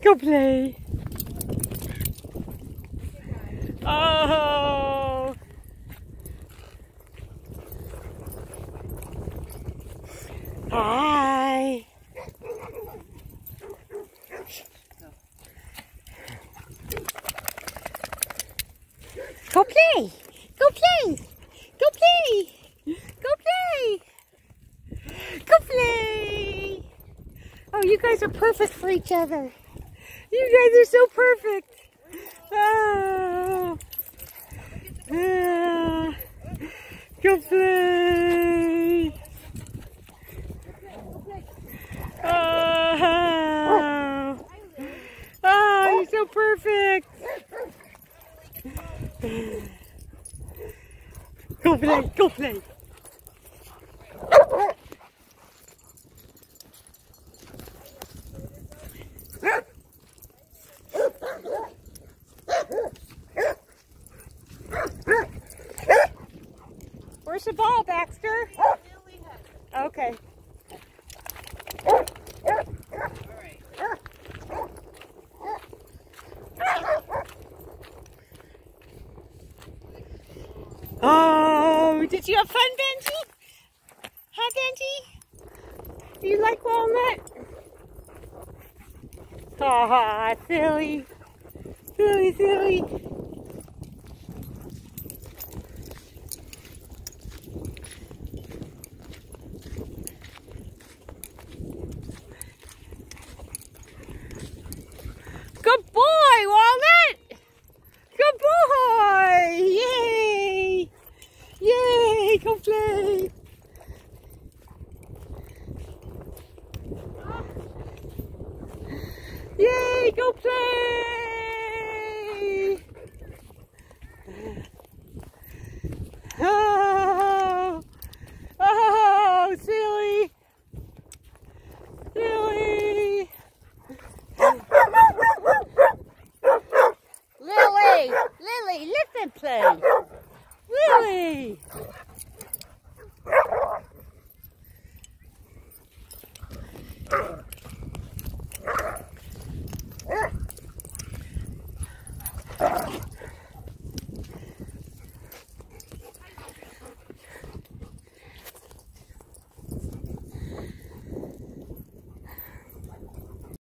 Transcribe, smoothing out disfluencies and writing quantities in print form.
Go play. Oh. Hi. Go play. Go play. Go play. Go play. Go play. Oh, you guys are perfect for each other. You guys are so perfect. Oh. Go play. Oh. Oh, you're so perfect. Go play. Go play. Where's the ball, Baxter? Okay. Oh, did you have fun, Benji? Huh, Benji? Do you like Walnut? Aw, silly. Silly, silly. Good boy, Walnut! Good boy! Yay! Yay! Go play! Yay! Go play! Oh! Oh! Silly! Silly! Lily! Lily, listen, play! Lily!